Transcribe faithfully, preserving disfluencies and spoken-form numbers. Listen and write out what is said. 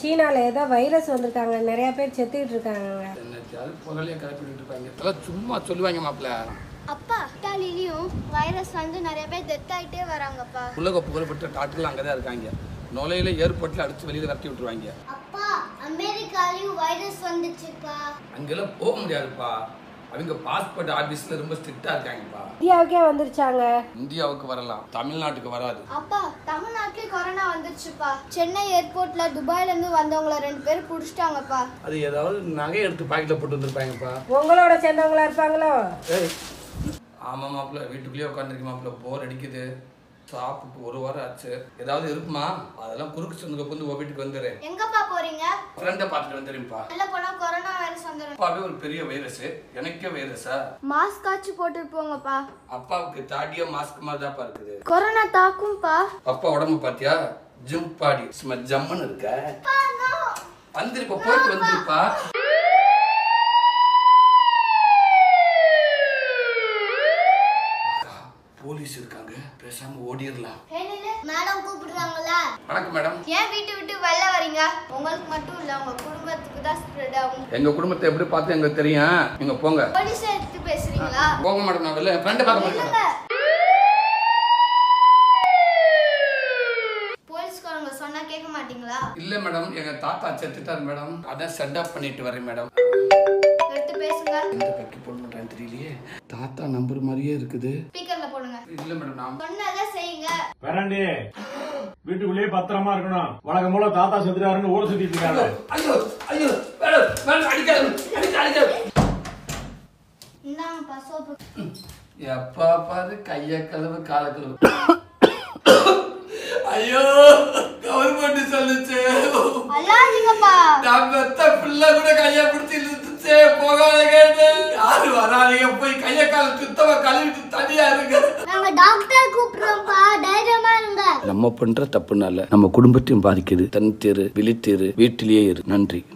சீனால ஏதோ வைரஸ் வந்திருக்காங்க, நிறைய பேர் செத்துக்கிட்டு இருக்காங்க. என்னது புகழைய கிளப்பிட்டு இருப்பாங்க. இதெல்லாம் சும்மா சொல்லுவாங்க மாப்ள. அப்பா இத்தாலியிலயும் வைரஸ் வந்து நிறைய பேர் டெத் ஆயிட்டே வராங்கப்பா. உலக புகழ்பெற்ற டாக்டர்லாம் அங்கே தான் இருக்காங்க. நுழையில ஏர்போர்ட்ல அடிச்சு வெளியில விரட்டி விட்டுருவாங்க. அப்பா அமெரிக்காலயும் வைரஸ் வந்துச்சுப்பா. அங்கெல்லாம் போக முடியாதுப்பா. அவங்க பாஸ்போர்ட் ஆபீஸ்ல ரொம்ப ஸ்ட்ரிக்ட்டா இருக்காங்கப்பா. இந்தியாவுக்கே வந்துருச்சாங்க. இந்தியாவுக்கு வரலாம், தமிழ்நாட்டுக்கு வராது. அப்பா தமிழ்நாட்டுல கொரோனா வந்துருச்சுப்பா. சென்னை ஏர்போர்ட்ல துபாயில இருந்து வந்தவங்கள ரெண்டு பேரும் புடிச்சிட்டாங்கப்பா. அது ஏதாவது நகை எடுத்து பாக்கெட்ல போட்டு வந்திருப்பாங்கப்பா. உங்களோட சேர்ந்தவங்களா இருப்பாங்களோ? ஆமா மாப்பிள்ள, வீட்டுக்குள்ளேயே உட்காந்துருக்கு மாப்பிள்ள, போர் அடிக்குது. சாப்பிட்டு ஒரு வாரம் ஆச்சு. ஏதாவது இருக்குமா? அதெல்லாம் குறுக்கு சொந்தக்கு வந்து வீட்டுக்கு வந்துரு. எங்கப்பா போறீங்க? ஃப்ரெண்ட பாத்துட்டு வந்துருப்பா. நல்ல போனா கொரோனா வைரஸ் வந்துரும். அப்பாவே ஒரு பெரிய வைரஸ், எனக்கே வைரஸா? மாஸ்க் ஆச்சு போட்டுட்டு போங்கப்பா. அப்பாவுக்கு தாடியா மாஸ்க் மாதிரி தான் இருக்குது. கொரோனா தாக்கும்பா. அப்பா உடம்பு பாத்தியா? ஜிம் பாடி சும்மா ஜம்முன்னு இருக்க. வந்துருப்பா, போயிட்டு வந்துருப்பா. போலீஸ் இருக்காங்க, பேசாம ஓடிரலாம். மேடம் கூப்பிடுறாங்களா? வணக்கம் மேடம். ஏன் வீட்டு விட்டு வெளில வரீங்க? உங்களுக்கு மட்டும் இல்ல, உங்க குடும்பத்துக்கு தான் ஸ்ப்ரெட் ஆகும். எங்க குடும்பத்தை எப்படி பார்த்து எங்களுக்கு தெரியும். நீங்க போங்க. போலீஸ் எடுத்து பேசுறீங்களா? போங்க மேடம், நான் வெளில ஃப்ரெண்ட் பார்க்க போறேன். போலீஸ்காரங்க சொன்னா கேட்க மாட்டீங்களா? இல்ல மேடம், எங்க தாத்தா செத்துட்டாரு மேடம். அதான் சென்ட் ஆஃப் பண்ணிட்டு வரேன் மேடம். எடுத்து பேசுங்க. எந்த பக்கி போடணும்னு தெரியலையே. தாத்தா நம்பர் மாதிரியே இருக்குது. ஸ்பீக்கர்ல போடுங்க. இல்ல மேடம், நான் சொன்னதை செய்யுங்க. வேறாண்டி வீட்டுக்குள்ளேயே பத்திரமா இருக்கணும். வழக்கம் போல தாத்தா செத்துட்டாருன்னு ஊரை சுத்திட்டு இருக்காங்க. ஐயோ ஐயோ மேடம், மேடம் அடிக்காது, அடிக்க அடிக்காது. இந்தாங்கப்பா சோப்பு. எப்பா பாரு கைய கழுவு கால கழுவு. ஐயோ கவர்மெண்ட் சொல்லுச்சு. அல்லாதீங்கப்பா. நான் பெத்த பிள்ளை கூட கைய பிடிச்சி இழுத்துச்சே, போகாத கேட்டு. யாரு வராதீங்க, போய் கைய கால சுத்தமா கழுவிட்டு தனியா இருக்கு. நாங்க டாக்டர் கூப்பிடுறோம்ப்பா, தைரியமா இருங்க. நம்ம பண்ற தப்புனால நம்ம குடும்பத்தையும் பாதிக்குது. தன் தேரு விழித்தேரு, வீட்டிலேயே இரு. நன்றி.